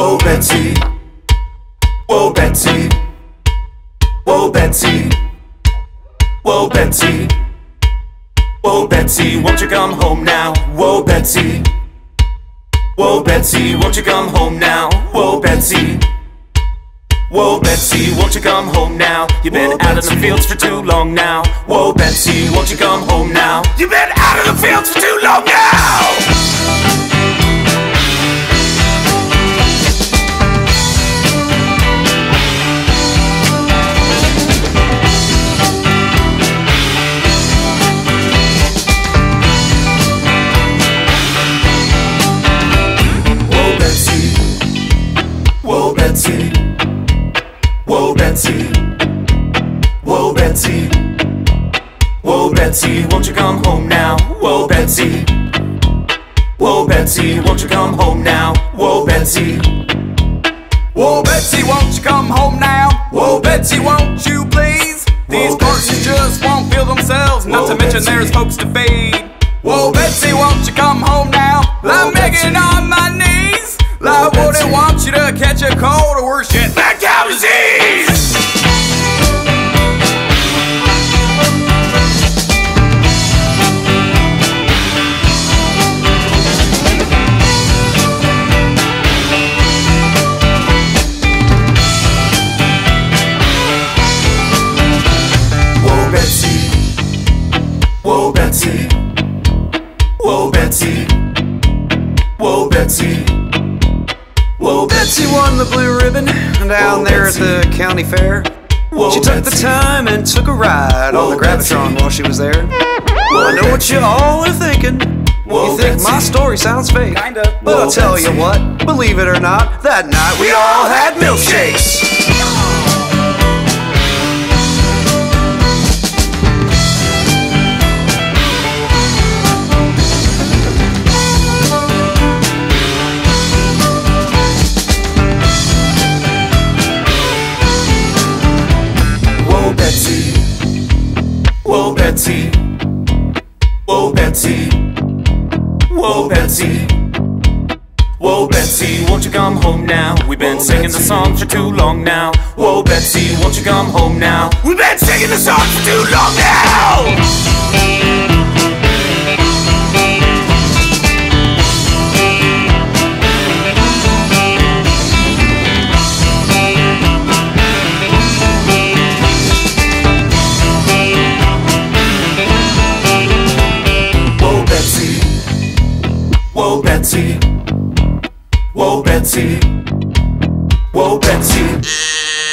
Whoa, Betsy. Whoa, Betsy. Whoa, Betsy. Whoa, Betsy. Whoa, Betsy, won't you come home now? Whoa, Betsy. Whoa, Betsy, won't you come home now? Whoa, Betsy. Whoa, Betsy, won't you come home now? You've been out of the fields for too long now. Whoa, Betsy, won't you come home now? You've been out of the fields for too long now. Whoa, Betsy. Whoa, Betsy. Whoa, Betsy. Whoa, Betsy, won't you come home now? Whoa, Betsy. Whoa, Betsy, won't you come home now? Whoa, Betsy. Whoa, Betsy, won't you come home now? Whoa, Betsy, won't you please? These courses just won't fill themselves, not to mention there's hopes to fade. Whoa, Betsy, won't you come home now? I'm begging on my knees. I wouldn't want you to catch a cold or worse yet, mad cow disease. Whoa, Betsy. Whoa, Betsy. Whoa, Betsy. Whoa, Betsy. Whoa, Betsy won the blue ribbon down there at the county fair. She took the time and took a ride on the Gravitron while she was there. I know what you all are thinking. You think my story sounds fake. But I'll tell you what, believe it or not, that night we all had milkshakes. Whoa, Betsy. Whoa, Betsy. Whoa, Betsy. Whoa, Betsy, won't you come home now? We've been singing the song for too long now. Whoa, Betsy, won't you come home now? We've been singing the song for too long now. Whoa, Betsy. Whoa, Betsy. Whoa, Betsy.